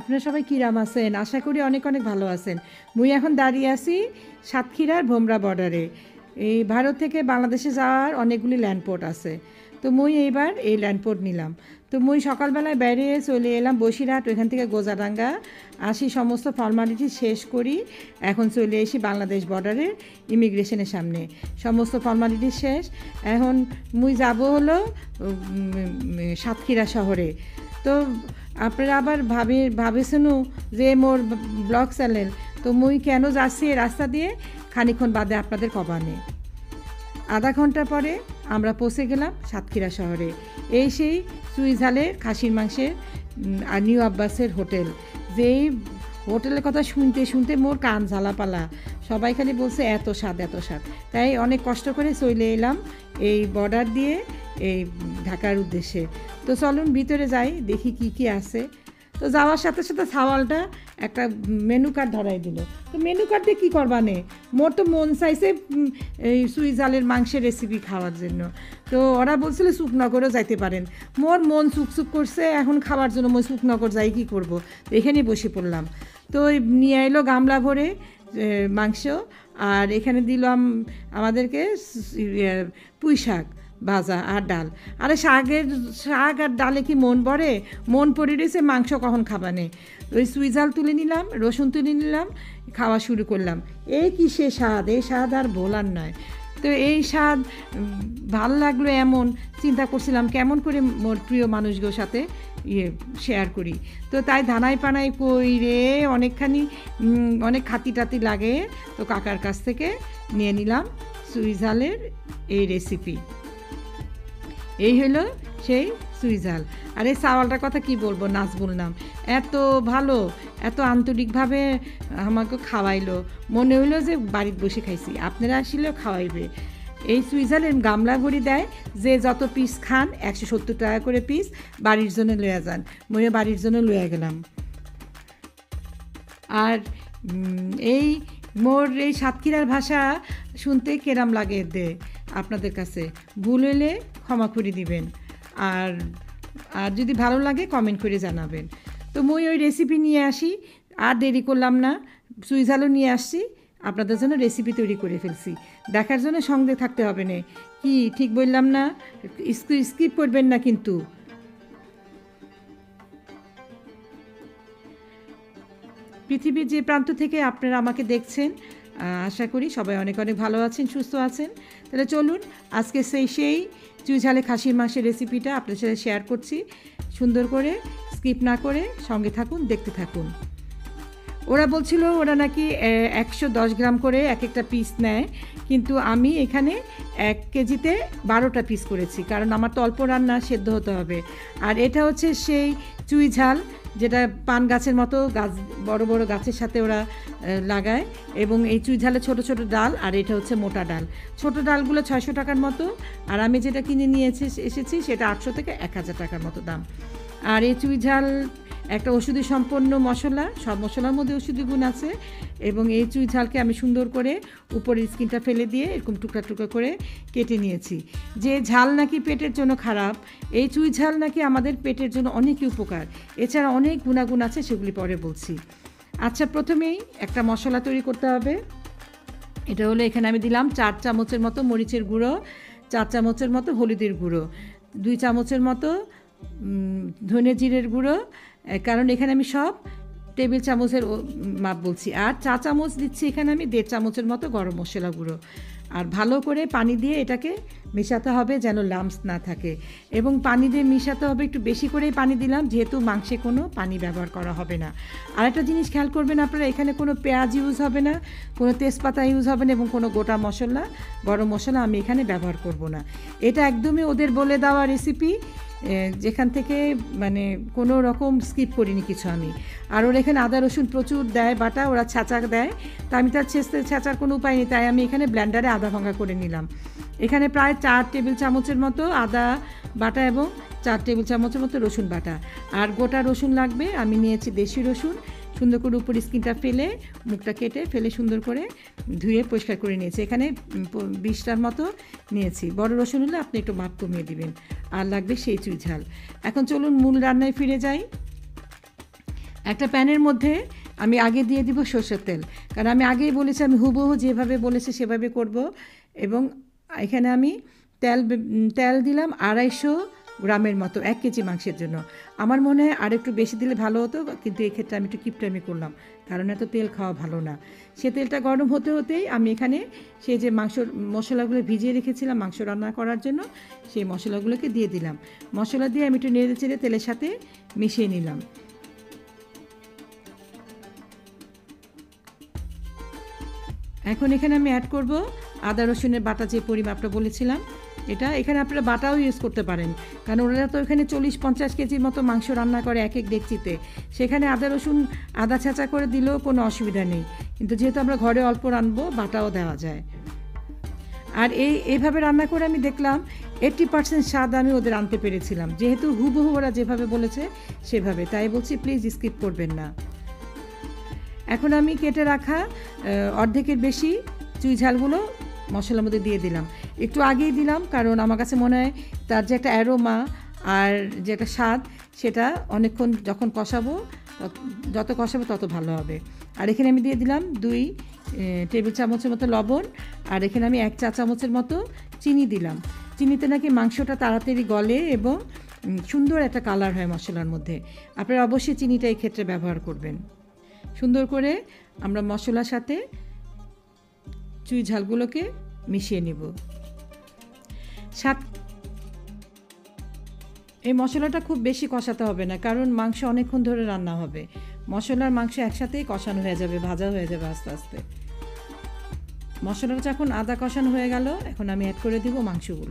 আপনারা সবাই কিরাম আছেন? আশা করি অনেক অনেক ভালো আছেন। মুই এখন দাঁড়িয়ে আছি সাতক্ষীরার ভোমরা বর্ডারে। এই ভারত থেকে বাংলাদেশে যাওয়ার অনেকগুলি ল্যান্ডপোর্ট আছে। তো মুই এইবার এই ল্যান্ডপোর্ট নিলাম। তো মুই সকালবেলায় বাইরে চলে এলাম বসিরহাট, ওইখান থেকে গোজাডাঙ্গা আসি, সমস্ত ফর্মালিটি শেষ করি। এখন চলে এসি বাংলাদেশ বর্ডারের ইমিগ্রেশনের সামনে, সমস্ত ফর্মালিটি শেষ। এখন মুই যাব হলো সাতক্ষীরা শহরে। তো আপনারা আবার ভাবেছেনও যে মোর ব্লগ চ্যানেল, তো মুই কেন যাচ্ছি এই রাস্তা দিয়ে খানিক্ষণ বাদে আপনাদের কবানে। আধা ঘন্টা পরে আমরা পৌঁছে গেলাম সাতক্ষীরা শহরে। এই সেই সুইজালের খাসির মাংসের আর নিউ আব্বাসের হোটেল। যেই হোটেলের কথা শুনতে শুনতে মোর কান ঝালাপালা, সবাই খালি বলছে এত স্বাদ এত স্বাদ। তাই অনেক কষ্ট করে চলে এলাম এই বর্ডার দিয়ে এই ঢাকার উদ্দেশ্যে। তো চলুন ভিতরে যাই, দেখি কি কি আছে। তো যাওয়ার সাথে সাথে সাওয়ালটা একটা মেনু কার্ড ধরাই দিল। তো মেনু কার্ড দিয়ে কী করবা নে, মোর তো মন চাইছে এই সুইজালের মাংসের রেসিপি খাওয়ার জন্য। তো ওরা বলছিল সুকনগরও যাইতে পারেন। মোর মন চুকচুক করছে এখন খাওয়ার জন্য, মই সুকনগর যাই কী করবো, তো এখানেই বসে পড়লাম। তো নিয়ে এলো গামলা ভরে মাংস, আর এখানে দিলাম আমাদেরকে পুঁই শাক ভাজা আর ডাল। আরে শাক আর ডালে কি মন ভরে? মন পড়ে রয়েছে মাংস কখন খাবানে। ওই সুইজাল তুলে নিলাম, রসুন তুলে নিলাম, খাওয়া শুরু করলাম। এই কি সে স্বাদ, এই স্বাদ আর বলার নয়। তো এই স্বাদ ভালো লাগলো, এমন চিন্তা করছিলাম কেমন করে মোর প্রিয় মানুষগুলোর সাথে শেয়ার করি। তো তাই ধানাই পানাই কই রে অনেকখানি অনেক খাতি টাতি লাগে। তো কাকার কাছ থেকে নিয়ে নিলাম সুইজালের এই রেসিপি। এই হলো সেই সুইজাল। আর এই চাওয়ালটার কথা কি বলবো, নাচ বললাম, এত ভালো, এত আন্তরিকভাবে আমাকে খাওয়াইলো, মনে হইলো যে বাড়িতে বসে খাইছি। আপনারা আসলেও খাওয়াইবে। এই সুইজালের গামলা ভরি দেয়, যে যত পিস খান 170 টাকা করে পিস, বাড়ির জন্য লইয়া যান। মনে বাড়ির জন্য লইয়া গেলাম। আর এই মোর এই সাতক্ষীরার ভাষা শুনতে কেরাম লাগে দে আপনাদের কাছে, ভুল হইলে ক্ষমা করে দিবেন। আর আর যদি ভালো লাগে কমেন্ট করে জানাবেন। তো মই ওই রেসিপি নিয়ে আসি, আর দেরি করলাম না, সুইজালও নিয়ে আসছি, আপনাদের জন্য রেসিপি তৈরি করে ফেলছি। দেখার জন্য সঙ্গে থাকতে হবে না, কি ঠিক বললাম না? স্কিপ করবেন না কিন্তু। পৃথিবীর যে প্রান্ত থেকে আপনারা আমাকে দেখছেন, আশা করি সবাই অনেক অনেক ভালো আছেন, সুস্থ আছেন। তাহলে চলুন আজকে সেই চুইঝালে খাসির মাংসের রেসিপিটা আপনাদের সাথে শেয়ার করছি। সুন্দর করে স্কিপ না করে সঙ্গে থাকুন, দেখতে থাকুন। ওরা বলছিল ওরা নাকি 110 গ্রাম করে এক একটা পিস নেয়, কিন্তু আমি এখানে 1 কেজিতে 12টা পিস করেছি, কারণ আমার তো অল্প রান্না, সেদ্ধ হতে হবে। আর এটা হচ্ছে সেই চুইঝাল, যেটা পান গাছের মতো গাছ, বড় বড় গাছের সাথে ওরা লাগায়। এবং এই চুইঝালে ছোট ছোট ডাল, আর এটা হচ্ছে মোটা ডাল। ছোট ডালগুলো 600 টাকার মতো, আর আমি যেটা কিনে নিয়ে এসেছি সেটা 800 থেকে 1000 টাকার মতো দাম। আর এই চুইঝাল একটা ওষুধি সম্পন্ন মশলা, সব মশলার মধ্যে ওষুধি গুণ আছে। এবং এই চুইঝালকে আমি সুন্দর করে উপরের স্কিনটা ফেলে দিয়ে এরকম টুকরা টুকরা করে কেটে নিয়েছি। যে ঝাল নাকি পেটের জন্য খারাপ, এই চুইঝাল নাকি আমাদের পেটের জন্য অনেকই উপকার। এছাড়া অনেক গুণাগুণ আছে, সেগুলি পরে বলছি। আচ্ছা, প্রথমেই একটা মশলা তৈরি করতে হবে। এটা হলো, এখানে আমি দিলাম 4 চামচের মতো মরিচের গুঁড়ো, 4 চামচের মতো হলুদের গুঁড়ো, 2 চামচের মতো ধনে জিরের গুঁড়ো, কারণ এখানে আমি সব টেবিল চামচের মাপ বলছি। আর 4 চামচ দিচ্ছি এখানে আমি 1.5 চামচের মতো গরম মশলা গুঁড়ো। আর ভালো করে পানি দিয়ে এটাকে মেশাতে হবে যেন লাম্পস না থাকে। এবং পানি দিয়ে মেশাতে হবে, একটু বেশি করেই পানি দিলাম, যেহেতু মাংসে কোনো পানি ব্যবহার করা হবে না। আর একটা জিনিস খেয়াল করবেন আপনারা, এখানে কোনো পেঁয়াজ ইউজ হবে না, কোনো তেজপাতা ইউজ হবে না, এবং কোনো গোটা মশলা, গরম মশলা আমি এখানে ব্যবহার করব না। এটা একদমই ওদের বলে দেওয়া রেসিপি, যেখান থেকে মানে কোনো রকম স্কিপ করিনি কিছু আমি। আর ওরা এখানে আদা রসুন প্রচুর দেয় বাটা, ওরা ছাঁচা দেয়, তা আমি তার ছাঁচার কোনো উপায় নেই, তাই আমি এখানে ব্লেন্ডারে আদা ভাঙা করে নিলাম। এখানে প্রায় 4 টেবিল চামচের মতো আদা বাটা এবং 4 টেবিল চামচের মতো রসুন বাটা। আর গোটা রসুন লাগবে, আমি নিয়েছি দেশি রসুন, সুন্দর করে উপর স্কিনটা ফেলে, মুখটা কেটে ফেলে সুন্দর করে ধুয়ে পরিষ্কার করে নিয়েছি। এখানে 20টার মতো নিয়েছি। বড় রসুন হলে আপনি একটু মাপ কমিয়ে দিবেন। আর লাগবে সেই চুইঝাল। এখন চলুন মূল রান্নায় ফিরে যাই। একটা প্যানের মধ্যে আমি আগে দিয়ে দিব সরষের তেল, কারণ আমি আগেই বলেছি আমি হুবহু যেভাবে বলেছি সেভাবে করব। এবং এখানে আমি তেল দিলাম 250 গ্রামের মতো 1 কেজি মাংসের জন্য। আমার মনে হয় আর একটু বেশি দিলে ভালো হতো, কিন্তু এক্ষেত্রে আমি একটু কিপটামি করলাম, কারণ এত তেল খাওয়া ভালো না। সে তেলটা গরম হতে হতেই আমি এখানে সেই যে মশলাগুলো ভিজিয়ে রেখেছিলাম মাংস রান্না করার জন্য, সেই মশলাগুলোকে দিয়ে দিলাম। মশলা দিয়ে আমি একটু নেড়ে চেড়ে তেলের সাথে মিশিয়ে নিলাম। এখন এখানে আমি অ্যাড করব আদা রসুনের বাটা, যে পরিমাপটা বলেছিলাম এটা। এখানে আপনারা বাটাও ইউজ করতে পারেন, কারণ ওরা তো এখানে 40-50 কেজির মতো মাংস রান্না করে এক এক ডেকচিতে, সেখানে আদা ছাঁচা করে দিলেও কোনো অসুবিধা নেই। কিন্তু যেহেতু আমরা ঘরে অল্প রানবো, বাটাও দেওয়া যায়। আর এইভাবে রান্না করে আমি দেখলাম 80% স্বাদ আমি ওদের আনতে পেরেছিলাম, যেহেতু হুবহু ওরা যেভাবে বলেছে সেভাবে। তাই বলছি প্লিজ স্কিপ করবেন না। এখন আমি কেটে রাখা অর্ধেকের বেশি চুই ঝালগুলো মশলার মধ্যে দিয়ে দিলাম। একটু আগেই দিলাম, কারণ আমার কাছে মনে হয় তার যে একটা অ্যারোমা আর যে একটা স্বাদ, সেটা অনেকক্ষণ যখন কষাবো, যত কষাবো তত ভালো হবে। আর এখানে আমি দিয়ে দিলাম 2 টেবিল চামচের মতো লবণ, আর এখানে আমি 1 চা চামচের মতো চিনি দিলাম। চিনিতে নাকি মাংসটা তাড়াতাড়ি গলে এবং সুন্দর একটা কালার হয় মশলার মধ্যে। আপনারা অবশ্যই চিনিটা এই ক্ষেত্রে ব্যবহার করবেন। সুন্দর করে আমরা মশলার সাথে চুই ঝালগুলোকে মিশিয়ে নিব। এই মশলাটা খুব বেশি কষাতে হবে না, কারণ মাংস অনেকক্ষণ ধরে রান্না হবে। মশলার মাংস একসাথেই কষানো হয়ে যাবে, ভাজা হয়ে যাবে আস্তে আস্তে। মশলাটা যখন আদা কষানো হয়ে গেল, এখন আমি অ্যাড করে দিব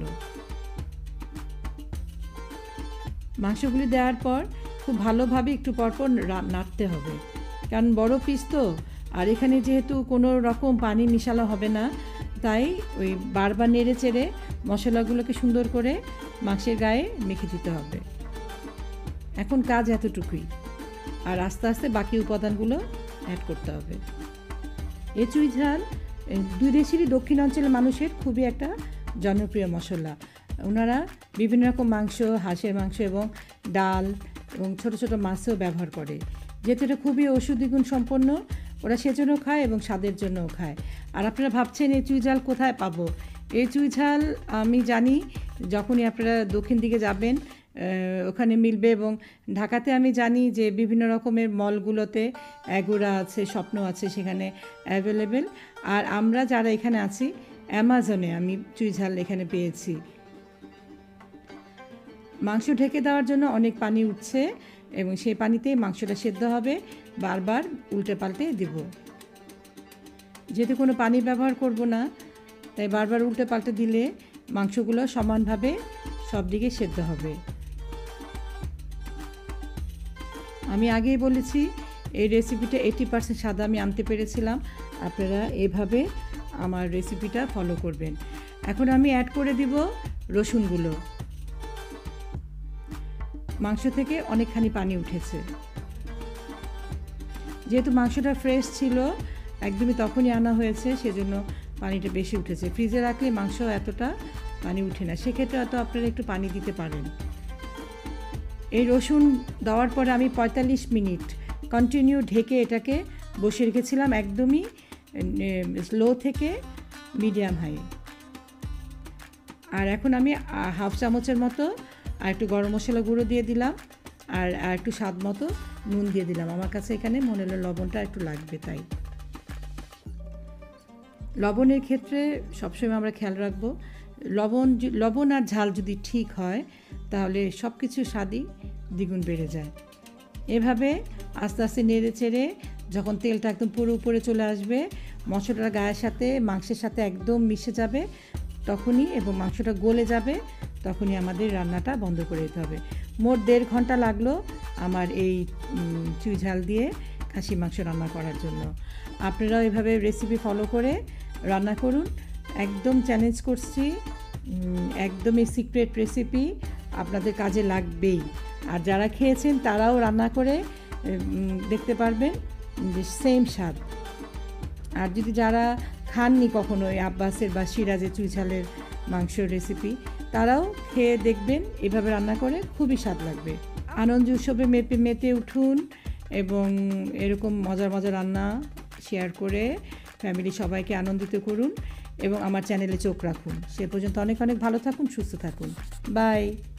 মাংসগুলি দেওয়ার পর খুব ভালোভাবে একটু পরপর নাড়তে হবে, কারণ বড় পিস তো। আর এখানে যেহেতু কোনো রকম পানি মিশানো হবে না, তাই ওই বারবার নেড়ে চেড়ে মশলাগুলোকে সুন্দর করে মাংসের গায়ে মেখে দিতে হবে। এখন কাজ এতটুকুই, আর আস্তে আস্তে বাকি উপাদানগুলো অ্যাড করতে হবে। এই চুই ঝাল 2 দেশেরই দক্ষিণাঞ্চলের মানুষের খুবই একটা জনপ্রিয় মশলা। ওনারা বিভিন্ন রকম মাংস, হাঁসের মাংস এবং ডাল এবং ছোট ছোট মাছও ব্যবহার করে। যেহেতু এটা খুবই ঔষধি গুণ সম্পন্ন, ওরা সেজন্য খায় এবং স্বাদের জন্যও খায়। আর আপনারা ভাবছেন এই চুই ঝাল কোথায় পাবো? এই চুই ঝাল আমি জানি যখনই আপনারা দক্ষিণ দিকে যাবেন ওখানে মিলবে, এবং ঢাকাতে আমি জানি যে বিভিন্ন রকমের মলগুলোতে অ্যাগোরা আছে, স্বপ্ন আছে, সেখানে অ্যাভেলেবেল। আর আমরা যারা এখানে আছি, অ্যামাজনে আমি চুই ঝাল এখানে পেয়েছি। মাংস ঢেকে দেওয়ার জন্য অনেক পানি উঠছে এবং সেই পানিতেই মাংসটা সেদ্ধ হবে। বারবার উল্টে পাল্টে দিব, যেহেতু কোনো পানি ব্যবহার করব না, তাই বারবার উল্টে পাল্টে দিলে মাংসগুলো সমানভাবে সব দিকে সেদ্ধ হবে। আমি আগেই বলেছি এই রেসিপিটা 80% স্বাদ আমি আনতে পেরেছিলাম। আপনারা এভাবে আমার রেসিপিটা ফলো করবেন। এখন আমি অ্যাড করে দিব রসুনগুলো। মাংস থেকে অনেকখানি পানি উঠেছে, যেহেতু মাংসটা ফ্রেশ ছিল, একদমই তখনই আনা হয়েছে, সেজন্য পানিটা বেশি উঠেছে। ফ্রিজে রাখলে মাংস এতটা পানি উঠে না, সেক্ষেত্রে হয়তো আপনারা একটু পানি দিতে পারেন। এই রসুন দেওয়ার পরে আমি 45 মিনিট কন্টিনিউ ঢেকে এটাকে বসে রেখেছিলাম, একদমই লো থেকে মিডিয়াম হাই। আর এখন আমি হাফ চামচের মতো আর একটু গরম মশলা গুঁড়ো দিয়ে দিলাম, আর একটু স্বাদ মতো নুন দিয়ে দিলাম। আমার কাছে এখানে মনে হলো লবণটা একটু লাগবে, তাই লবণের ক্ষেত্রে সবসময় আমরা খেয়াল রাখবো। লবণ আর ঝাল যদি ঠিক হয়, তাহলে সব কিছু স্বাদই দ্বিগুণ বেড়ে যায়। এভাবে আস্তে আস্তে নেড়ে চেড়ে যখন তেলটা একদম পুরো উপরে চলে আসবে, মশলাটা গায়ের সাথে মাংসের সাথে একদম মিশে যাবে তখনই, এবং মাংসটা গলে যাবে, তখনই আমাদের রান্নাটা বন্ধ করে দিতে হবে। মোট 1.5 ঘন্টা লাগলো আমার এই চুই ঝাল দিয়ে খাসি মাংস রান্না করার জন্য। আপনারাও এভাবে রেসিপি ফলো করে রান্না করুন। একদম চ্যালেঞ্জ করছি, একদমই সিক্রেট রেসিপি, আপনাদের কাজে লাগবেই। আর যারা খেয়েছেন তারাও রান্না করে দেখতে পারবেন যে সেম স্বাদ। আর যদি যারা খাননি কখনো এই আব্বাসের বা সিরাজের চুই ঝালের মাংস রেসিপি, তারাও খেয়ে দেখবেন, এভাবে রান্না করে খুবই স্বাদ লাগবে। আনন্দ উৎসবে মেতে উঠুন, এবং এরকম মজার মজার রান্না শেয়ার করে ফ্যামিলি সবাইকে আনন্দিত করুন এবং আমার চ্যানেলে চোখ রাখুন। সে পর্যন্ত অনেক অনেক ভালো থাকুন, সুস্থ থাকুন। বাই।